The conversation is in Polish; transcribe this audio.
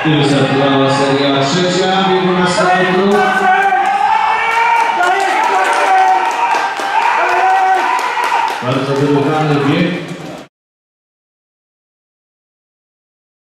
I wystartowała seria trzecia, 11 metrów. Bardzo wyruchany bieg.